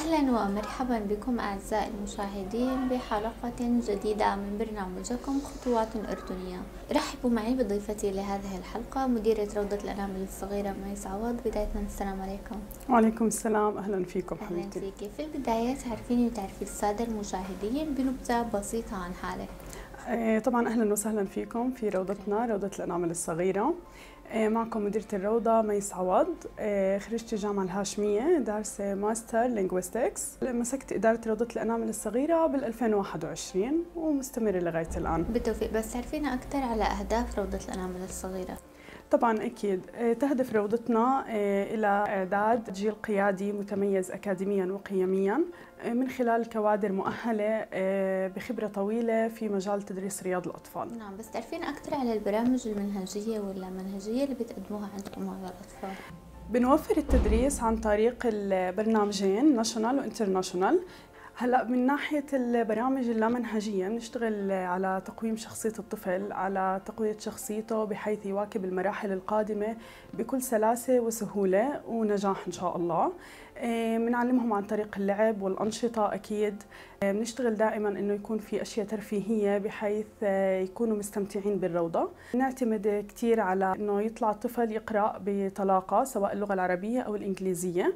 أهلا ومرحبا بكم أعزائي المشاهدين بحلقة جديدة من برنامجكم خطوات أردنية. رحبوا معي بضيفتي لهذه الحلقة مديرة روضة الأنامل الصغيرة ميس عوض. بداية السلام عليكم. وعليكم السلام، أهلا فيكم حبيبتي. أهلا فيكي. في البداية تعرفيني وتعرفي السادة المشاهدين بنبذة بسيطة عن حالك. طبعا أهلا وسهلا فيكم في روضتنا روضة الأنامل الصغيرة. معكم مديرة الروضة ميس عوض. خريجة الجامعة الهاشمية، دارسة ماستر لينغويستكس. مسكت إدارة روضة الأنامل الصغيرة بال2021 ومستمرة لغاية الآن. بالتوفيق. بس تعرفينا أكثر على أهداف روضة الأنامل الصغيرة. طبعا أكيد تهدف روضتنا إلى إعداد جيل قيادي متميز أكاديميا وقيميا من خلال كوادر مؤهلة بخبرة طويلة في مجال تدريس رياض الأطفال. نعم، بس تعرفينا أكثر على البرامج المنهجية واللامنهجية اللي بتقدموها عندكم على الأطفال. بنوفر التدريس عن طريق البرنامجين ناشونال وانترناشونال. هلا من ناحية البرامج اللامنهجية بنشتغل على تقويم شخصية الطفل، على تقوية شخصيته بحيث يواكب المراحل القادمة بكل سلاسة وسهولة ونجاح إن شاء الله. بنعلمهم عن طريق اللعب والأنشطة أكيد. بنشتغل دائما إنه يكون في أشياء ترفيهية بحيث يكونوا مستمتعين بالروضة. نعتمد كتير على إنه يطلع الطفل يقرأ بطلاقة سواء اللغة العربية أو الإنجليزية.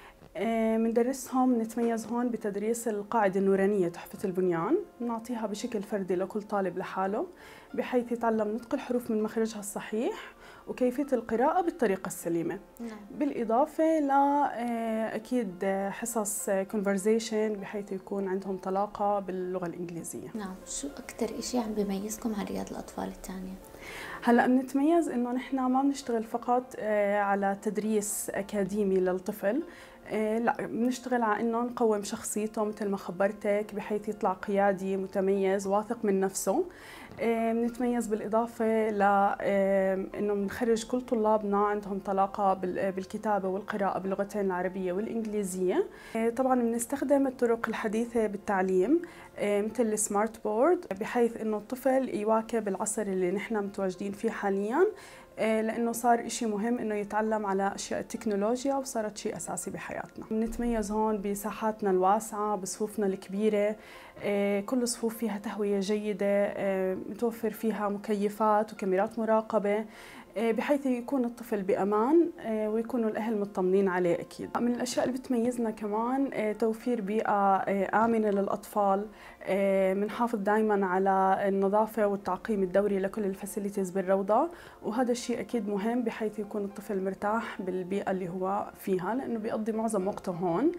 بندرسهم نتميز هون بتدريس القاعدة النورانية تحفة البنيان، نعطيها بشكل فردي لكل طالب لحاله بحيث يتعلم نطق الحروف من مخرجها الصحيح وكيفية القراءة بالطريقة السليمة. نعم. بالإضافة ل أكيد حصص conversation بحيث يكون عندهم طلاقة باللغة الإنجليزية. نعم، شو أكثر إشي عم بيميزكم عن رياض الأطفال الثانية؟ هلا بنتميز إنه نحن ما بنشتغل فقط على تدريس أكاديمي للطفل، لا بنشتغل على انه نقوم شخصيته مثل ما خبرتك بحيث يطلع قيادي متميز واثق من نفسه. بنتميز بالاضافه ل انه بنخرج كل طلابنا عندهم طلاقه بالكتابه والقراءه باللغتين العربيه والانجليزيه. طبعا بنستخدم الطرق الحديثه بالتعليم مثل السمارت بورد بحيث انه الطفل يواكب العصر اللي نحن متواجدين فيه حاليا، لأنه صار إشي مهم إنه يتعلم على أشياء التكنولوجيا وصارت شيء أساسي بحياتنا. بنتميز هون بساحاتنا الواسعة، بصفوفنا الكبيرة، كل صفوف فيها تهوية جيدة، متوفر فيها مكيفات وكاميرات مراقبة بحيث يكون الطفل بأمان ويكونوا الأهل مطمنين عليه. أكيد من الأشياء اللي بتميزنا كمان توفير بيئة آمنة للأطفال. بنحافظ دائما على النظافة والتعقيم الدوري لكل الفاسيليتيز بالروضة، وهذا الشيء أكيد مهم بحيث يكون الطفل مرتاح بالبيئة اللي هو فيها لأنه بيقضي معظم وقته هون.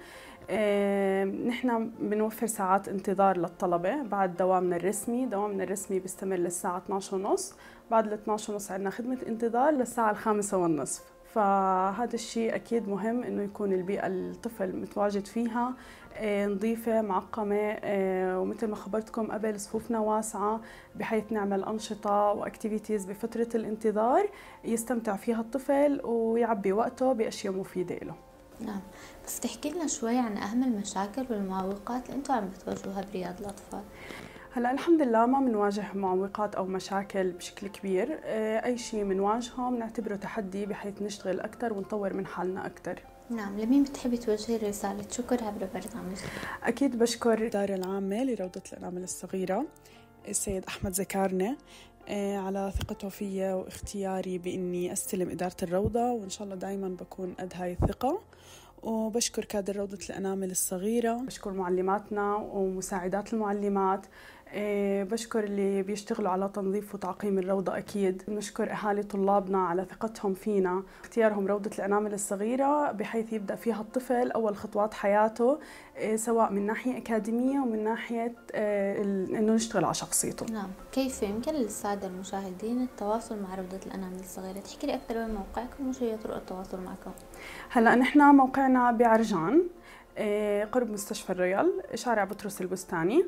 نحن بنوفر ساعات انتظار للطلبة بعد دوامنا الرسمي بيستمر للساعة 12:30. بعد 12:30 عندنا خدمة انتظار للساعة 5:30. فهذا الشيء أكيد مهم إنه يكون البيئة اللي الطفل متواجد فيها نظيفة معقمة، ومثل ما خبرتكم قبل صفوفنا واسعة بحيث نعمل أنشطة وأكتيفيتيز بفترة الانتظار يستمتع فيها الطفل ويعبي وقته بأشياء مفيدة له. نعم، بس تحكي لنا شوي عن أهم المشاكل والمعوقات اللي أنتم عم بتواجهوها برياض الأطفال. هلا الحمد لله ما بنواجه معوقات أو مشاكل بشكل كبير. أي شيء بنواجهه بنعتبره تحدي بحيث نشتغل أكثر ونطور من حالنا أكثر. نعم، لمين بتحبي توجهي رسالة شكر عبر برنامج؟ أكيد بشكر الإدارة العامة لروضة الأنامل الصغيرة السيد أحمد زكارنة على ثقته فيا واختياري بإني أستلم إدارة الروضة، وإن شاء الله دايما بكون قد هاي الثقة. وبشكر كادر روضة الأنامل الصغيرة، بشكر معلماتنا ومساعدات المعلمات، بشكر اللي بيشتغلوا على تنظيف وتعقيم الروضة. أكيد بنشكر أهالي طلابنا على ثقتهم فينا، اختيارهم روضة الأنامل الصغيرة بحيث يبدأ فيها الطفل أول خطوات حياته سواء من ناحية أكاديمية ومن ناحية إنه نشتغل على شخصيته. نعم، كيف يمكن للسادة المشاهدين التواصل مع روضة الأنامل الصغيرة؟ تحكي لي أكثر عن موقعكم وشو هي طرق التواصل معكم؟ هلا نحن موقعنا بعرجان قرب مستشفى الريال، شارع بطرس البستاني.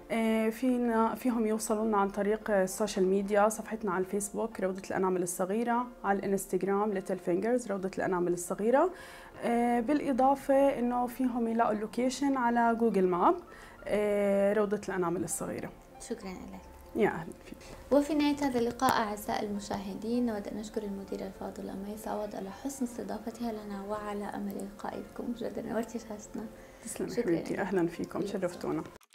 فيهم يوصلوا لنا عن طريق السوشيال ميديا، صفحتنا على الفيسبوك روضة الأنامل الصغيرة، على الانستغرام ليتل فينجرز روضة الأنامل الصغيرة. بالإضافة إنه فيهم يلاقوا اللوكيشن على جوجل ماب روضة الأنامل الصغيرة. شكرا لك. يا أهلا فيك. وفي نهاية هذا اللقاء أعزائي المشاهدين نود أن نشكر المديرة الفاضلة ميس عوض على حسن استضافتها لنا وعلى أمل لقائكم. جدا نورتي شاشتنا. تسلمي حبيبتي، أهلا فيكم، شرفتونا.